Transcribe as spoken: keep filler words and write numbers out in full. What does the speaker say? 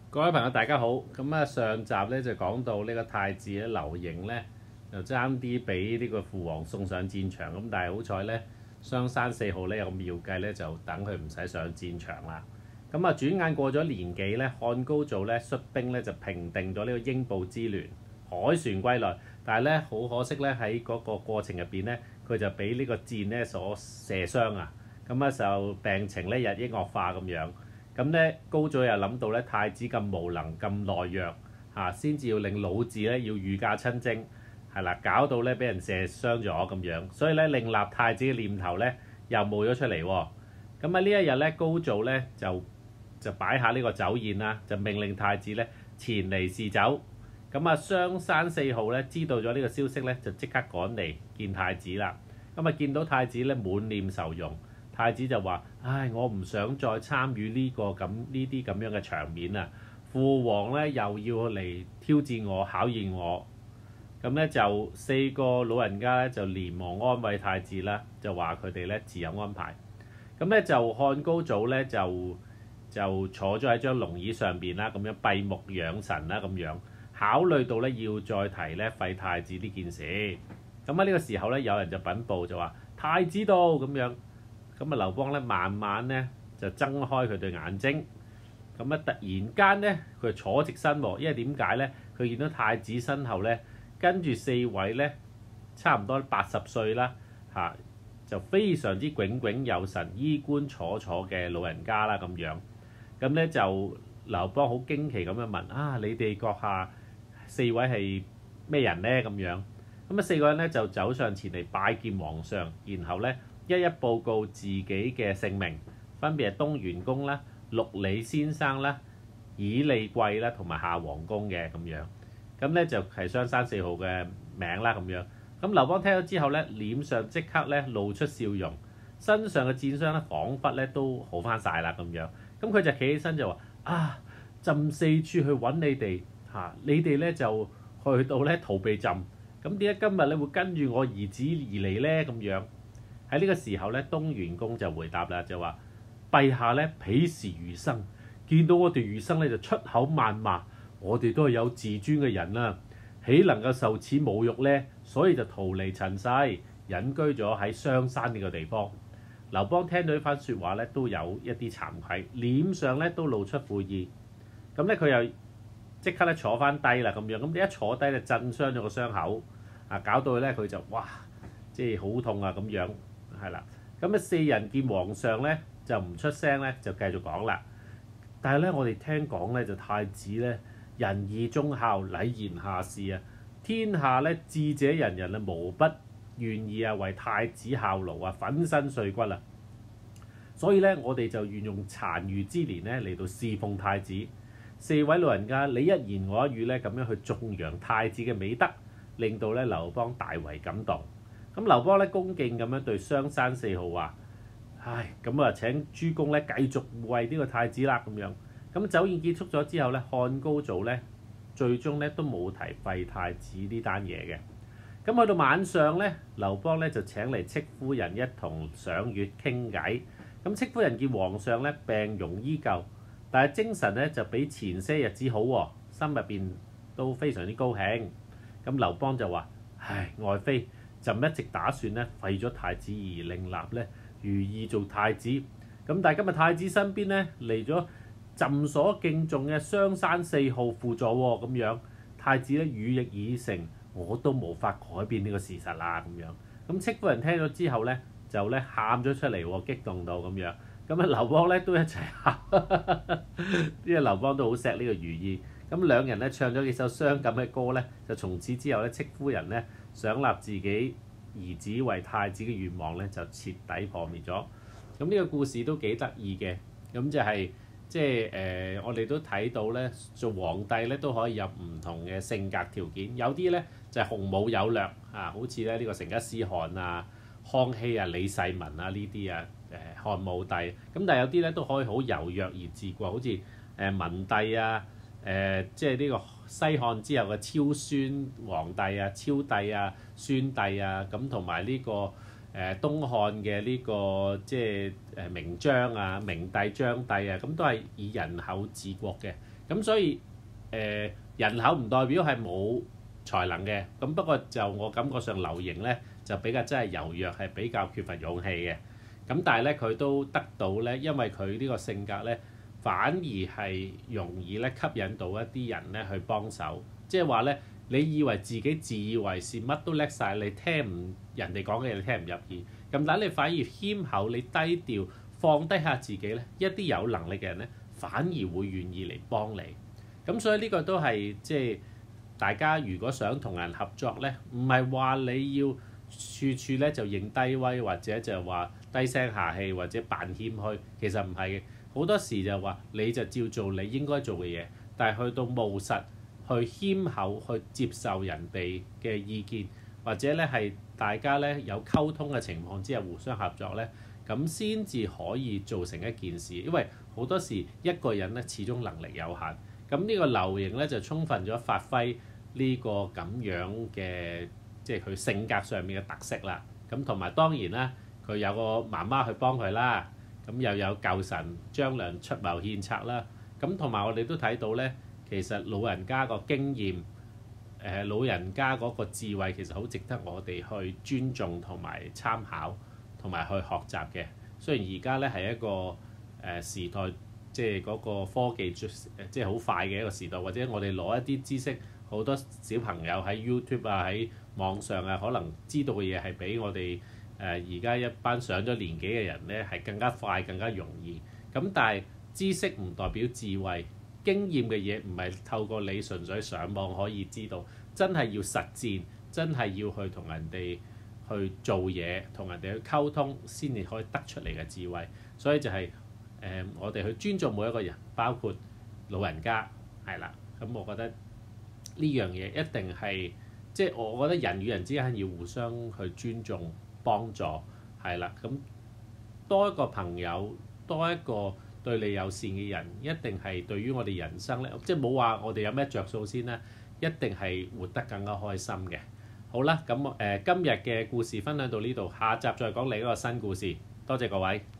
各位朋友大家好，咁啊上集咧就講到呢個太子咧劉盈咧就爭啲俾呢個父王送上戰場，咁但係好彩咧雙山四號咧有個妙計咧就等佢唔使上戰場啦。咁啊轉眼過咗年幾咧，漢高祖咧率兵咧就平定咗呢個英布之亂，凱旋歸來。但係咧好可惜咧喺嗰個過程入邊咧，佢就俾呢個箭咧所射傷啊，咁啊就病情咧日益惡化咁樣。咁咧高祖又諗到咧太子咁無能咁懦弱嚇，先、啊、至要令老子咧要御駕親征，係啦，搞到咧俾人射傷咗咁樣，所以咧另立太子嘅念頭咧又冒咗出嚟喎。咁啊呢一日咧高祖咧就就擺下呢個酒宴啦，就命令太子咧前嚟試酒。咁啊雙山四號咧知道咗呢個消息咧，就即刻趕嚟見太子啦。咁啊見到太子咧滿臉愁容。太子就話：唉，我唔想再參與呢、這個咁呢啲咁樣嘅場面啊！父王咧又要嚟挑戰我、考驗我，咁咧就四個老人家咧就連忙安慰太子啦，就話佢哋咧自有安排。咁咧就漢高祖咧就就坐咗喺張龍椅上邊啦，咁樣閉目養神啦，咁樣考慮到咧要再提咧廢太子呢件事。咁喺呢個時候咧，有人就稟報就話太子到咁樣。咁啊，劉邦咧慢慢咧就睜開佢對眼睛，咁啊突然間咧佢坐直身喎，因為點解咧？佢見到太子身後咧跟住四位咧差唔多八十歲啦嚇，就非常之炯炯有神、衣冠楚楚嘅老人家啦咁樣。咁咧就劉邦好驚奇咁樣問：啊，你哋閣下四位係咩人咧？咁樣咁啊，四個人咧就走上前嚟拜見皇上，然後咧，一一報告自己嘅姓名，分別係東元公啦、陸李先生啦、以利貴啦同埋夏王公嘅咁樣。咁咧就係雙山四號嘅名啦咁樣。咁劉邦聽咗之後咧，臉上即刻咧露出笑容，身上嘅箭傷咧彷彿咧都好翻晒啦咁樣。咁佢就企起身就話：啊，朕四處去揾你哋嚇、啊，你哋咧就去到咧逃避朕。咁點解今日咧會跟住我兒子而嚟咧？咁樣。喺呢個時候咧，東元公就回答啦，就話：陛下咧鄙視餘生，見到我哋餘生咧就出口謾罵，我哋都係有自尊嘅人啦，豈能夠受此侮辱咧？所以就逃離塵世，隱居咗喺雙山呢個地方。劉邦聽到呢番説話咧，都有一啲慚愧，臉上咧都露出悔意。咁咧佢又即刻咧坐翻低啦，咁樣咁你一坐低就震傷咗個傷口，啊搞到咧佢就哇，即係好痛啊咁樣。係啦，咁啊四人見皇上咧就唔出聲咧，就繼續講啦。但係咧，我哋聽講咧就太子咧仁義忠孝、禮賢下士啊，天下咧智者人人啊無不願意啊為太子效勞啊，粉身碎骨啊。所以咧，我哋就願用殘餘之年咧嚟到侍奉太子。四位老人家，你一言我一語咧咁樣去頌揚太子嘅美德，令到咧劉邦大為感動。咁劉邦咧恭敬咁樣對雙山四號話：唉，咁啊請諸公咧繼續護衛呢個太子啦咁樣。咁酒宴結束咗之後咧，漢高祖咧最終咧都冇提廢太子呢單嘢嘅。咁去到晚上咧，劉邦咧就請嚟戚夫人一同賞月傾偈。咁戚夫人見皇上咧病容依舊，但係精神咧就比前些日子好喎，心入邊都非常之高興。咁劉邦就話：唉，愛妃。朕一直打算咧廢咗太子而另立咧如意做太子，咁但係今日太子身邊咧嚟咗朕所敬重嘅雙山四號輔助喎，咁樣太子咧羽翼已成，我都無法改變呢個事實啦咁樣。咁戚夫人聽咗之後咧就咧喊咗出嚟喎，激動到咁樣。咁啊劉邦咧都一齊喊，因為劉邦都好錫呢個如意。咁兩人咧唱咗幾首傷感嘅歌咧，就從此之後咧戚夫人咧想立自己兒子為太子嘅願望咧就徹底破滅咗。咁呢個故事都幾得意嘅，咁就係即係誒我哋都睇到咧做皇帝咧都可以有唔同嘅性格條件，有啲咧就係、是、雄武有略啊，好似咧呢、這個成吉思汗啊、康熙啊、李世民啊呢啲啊誒漢武帝，咁但係有啲咧都可以好柔弱而治國，好似誒、呃、文帝啊。誒、呃，即係呢個西漢之後嘅超孫皇帝啊、超帝啊、宣帝啊，咁同埋呢個誒、呃、東漢嘅呢、這個即係誒明章啊、明帝、章帝啊，咁都係以人口治國嘅。 咁所以誒、呃、人口唔代表係冇才能嘅，咁不過就我感覺上劉盈咧就比較真係柔弱，係比較缺乏勇氣嘅。咁但係咧佢都得到咧，因為佢呢個性格咧，反而係容易咧吸引到一啲人咧去幫手。即係話咧，你以為自己自以為是乜都叻晒，你聽唔人哋講嘅嘢你聽唔入耳。咁但係你反而謙厚，你低調放低下自己咧，一啲有能力嘅人咧反而會願意嚟幫你。咁所以呢個都係即係大家如果想同人合作咧，唔係話你要處處咧就認低威，或者就話低聲下氣，或者扮謙虛。其實唔係嘅，好多時就話你就照做你應該做嘅嘢，但係去到務實，去謙厚去接受人哋嘅意見，或者咧係大家咧有溝通嘅情況之下互相合作咧，咁先至可以做成一件事。因為好多時一個人咧始終能力有限。咁呢個劉盈咧就充分咗發揮呢個咁樣嘅，即係佢性格上面嘅特色啦。咁同埋當然啦，佢有個媽媽去幫佢啦。咁又有舊神張良出謀獻策啦。咁同埋我哋都睇到咧，其實老人家個經驗，誒老人家嗰個智慧其實好值得我哋去尊重同埋參考同埋去學習嘅。雖然而家咧係一個誒時代。即係嗰個科技即係好快嘅一個時代，或者我哋攞一啲知識，好多小朋友喺 YouTube 啊、喺網上啊，可能知道嘅嘢係比我哋誒而家一班上咗年紀嘅人咧係更加快、更加容易。咁但係知識唔代表智慧，經驗嘅嘢唔係透過你純粹上網可以知道，真係要實踐，真係要去同人哋去做嘢，同人哋去溝通，先至可以得出嚟嘅智慧。所以就係、是。誒、嗯，我哋去尊重每一個人，包括老人家，係啦。咁我覺得呢樣嘢一定係，即係我覺得人與人之間要互相去尊重、幫助，係啦。咁多一個朋友，多一個對你友善嘅人，一定係對於我哋人生咧，即係冇話我哋有咩着數先啦，一定係活得更加開心嘅。好啦，咁誒、呃、今日嘅故事分享到呢度，下集再講另一個新故事。多謝各位。